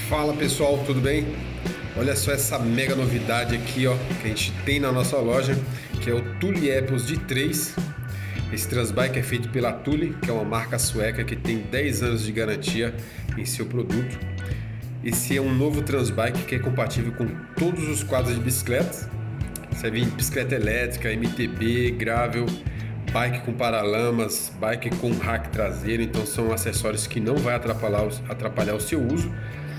Fala pessoal, tudo bem? Olha só essa mega novidade aqui, ó, que a gente tem na nossa loja, que é o Thule Epos de 3. Esse transbike é feito pela Thule, que é uma marca sueca que tem 10 anos de garantia em seu produto. Esse é um novo transbike que é compatível com todos os quadros de bicicleta. Você vê bicicleta elétrica, MTB, gravel, bike com paralamas, bike com rack traseiro, então são acessórios que não vai atrapalhar o seu uso.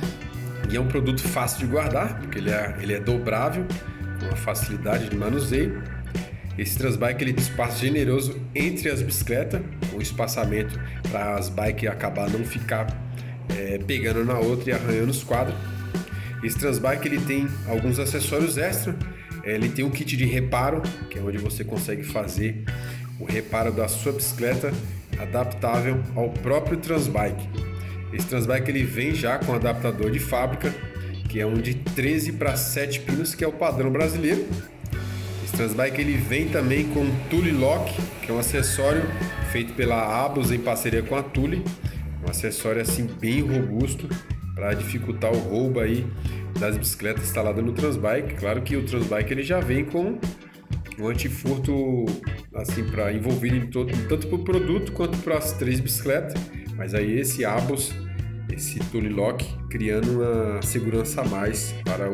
E é um produto fácil de guardar, porque ele é dobrável, com uma facilidade de manuseio. Esse transbike ele tem espaço generoso entre as bicicletas, com espaçamento para as bikes acabar não ficar pegando na outra e arranhando os quadros. Esse transbike ele tem alguns acessórios extra. Ele tem um kit de reparo, que é onde você consegue fazer o reparo da sua bicicleta adaptável ao próprio transbike. Esse transbike ele vem já com adaptador de fábrica, que é um de 13 para 7 pinos, que é o padrão brasileiro. Esse transbike ele vem também com o Thule Lock, que é um acessório feito pela Abus em parceria com a Thule, um acessório assim bem robusto para dificultar o roubo aí das bicicletas instaladas no transbike. Claro que o transbike ele já vem com um antifurto assim para envolvido em tanto para o produto quanto para as 3 bicicletas, mas aí esse Abus, esse Thule Lock, criando uma segurança a mais para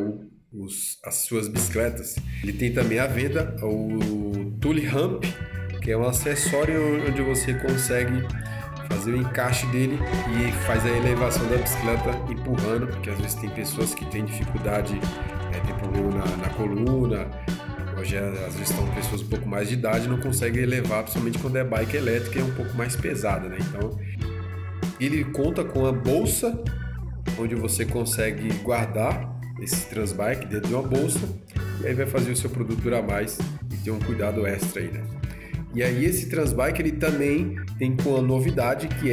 as suas bicicletas. Ele tem também à venda o Thule Ramp, que é um acessório onde você consegue fazer o encaixe dele e faz a elevação da bicicleta empurrando, porque às vezes tem pessoas que têm dificuldade, tem problema na coluna. Hoje, às vezes, estão pessoas um pouco mais de idade e não conseguem elevar, principalmente quando é bike elétrica e é um pouco mais pesada, né? Então, ele conta com a bolsa, onde você consegue guardar esse transbike dentro de uma bolsa, e aí vai fazer o seu produto durar mais e ter um cuidado extra aí, né? E aí esse transbike ele também tem com a novidade que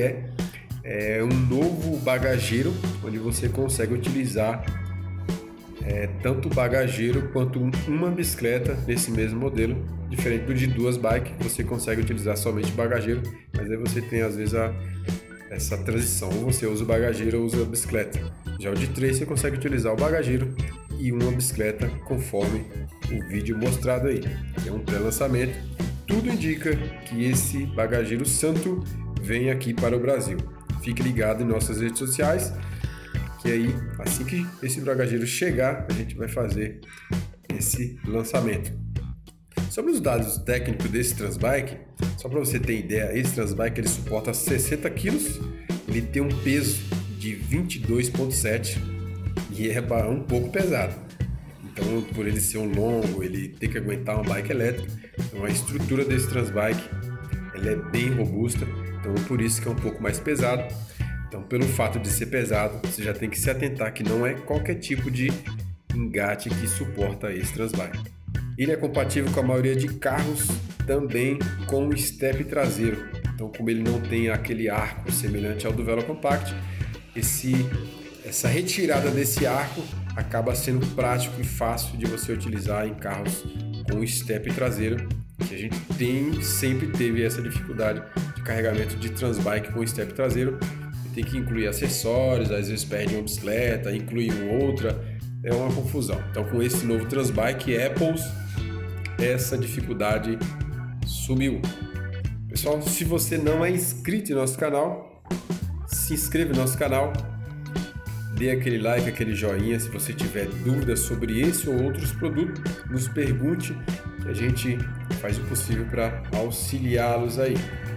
é um novo bagageiro, onde você consegue utilizar tanto o bagageiro quanto uma bicicleta nesse mesmo modelo, diferente do de 2 bikes que você consegue utilizar somente o bagageiro, mas aí você tem às vezes essa transição, ou você usa o bagageiro ou usa a bicicleta. Já o de 3 você consegue utilizar o bagageiro e uma bicicleta conforme o vídeo mostrado aí. É um pré-lançamento, tudo indica que esse bagageiro santo vem aqui para o Brasil. Fique ligado em nossas redes sociais, que aí, assim que esse bagageiro chegar, a gente vai fazer esse lançamento. Sobre os dados técnicos desse transbike, só para você ter ideia, esse transbike ele suporta 60 kg, ele tem um peso de 22,7 e é um pouco pesado. Então, por ele ser um longo, ele tem que aguentar uma bike elétrica. Então, a estrutura desse transbike ela é bem robusta, então por isso que é um pouco mais pesado. Então, pelo fato de ser pesado, você já tem que se atentar que não é qualquer tipo de engate que suporta esse transbike. Ele é compatível com a maioria de carros, também com o step traseiro. Então, como ele não tem aquele arco semelhante ao do Velo Compact, essa retirada desse arco acaba sendo prático e fácil de você utilizar em carros com step traseiro, que a gente sempre teve essa dificuldade de carregamento de transbike com step traseiro. Tem que incluir acessórios, às vezes perde uma bicicleta, inclui outra, é uma confusão. Então, com esse novo transbike Epos, essa dificuldade sumiu. Pessoal, se você não é inscrito em nosso canal, se inscreva no nosso canal, dê aquele like, aquele joinha. Se você tiver dúvidas sobre esse ou outros produtos, nos pergunte, que a gente faz o possível para auxiliá-los aí.